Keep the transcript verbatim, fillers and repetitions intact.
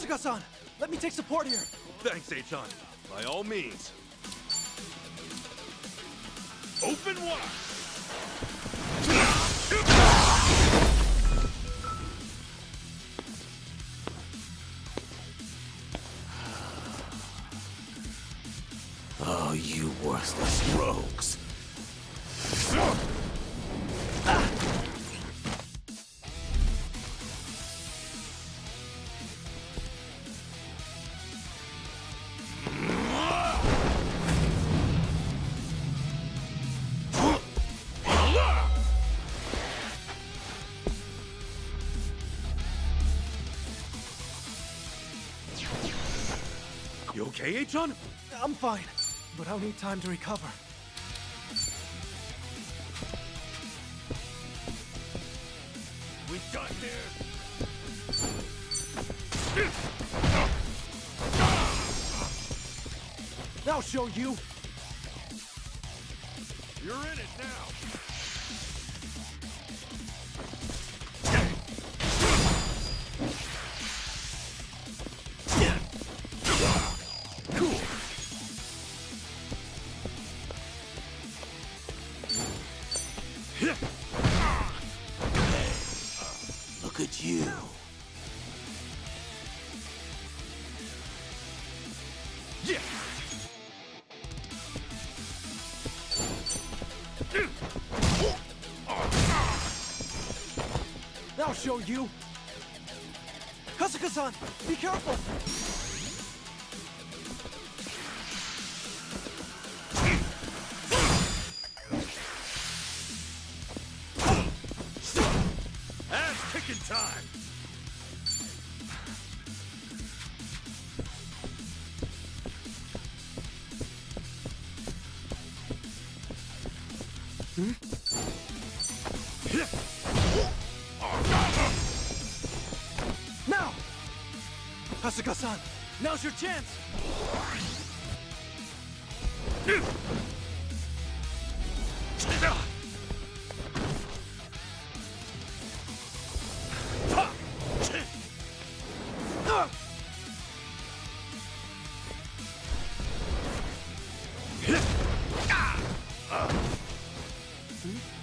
Kasuga-san, let me take support here. Thanks, Eitan. By all means. Open wide! Oh, you worthless rogues. You okay, Eitan? I'm fine, but I'll need time to recover. We done here? I'll show you. You're in it now. Cool. Look at you. Yeah. I'll show you. Kasuga-san, be careful. Ass kicking time. Now! Kasuga-san, now's your chance! Hmm?